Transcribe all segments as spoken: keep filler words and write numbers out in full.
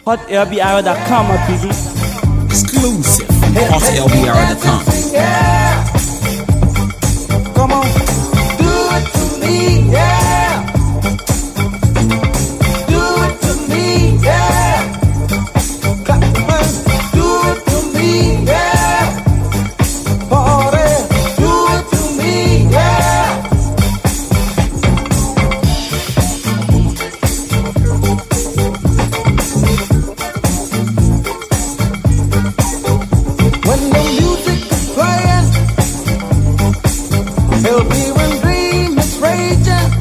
hot L B R dot com, my people. Exclusive. hot L B R dot com. Yeah. Come on, do it to me, yeah. Do it to me, yeah. Clap your hands, do it to me, yeah. Party, do it to me, yeah. When the music is playing, it'll be when dream is raging.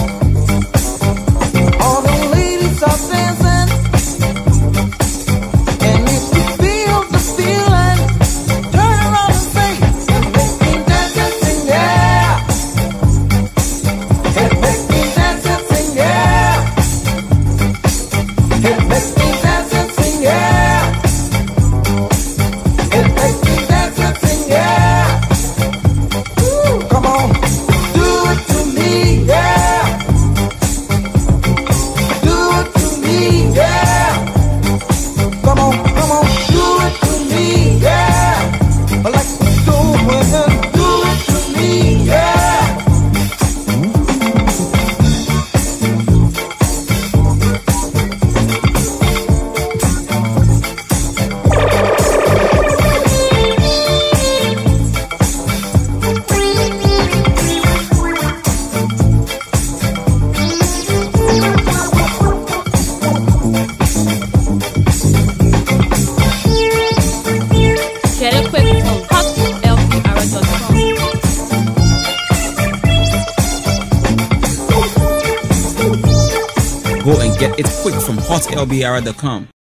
All the ladies are dancing, and if you feel the feeling, turn around and say, it makes me dance and sing, yeah. It makes me dance and sing, yeah. It makes me dance and sing, yeah. It makes me dance and sing, yeah. Woo, come on, do it to me, yeah. Do it to me, yeah. Come on, come on, do it to me, yeah. I like to do it, do it to me, yeah. Get it quick from hot L B R dot com. Go and get it quick from hot L B R dot com.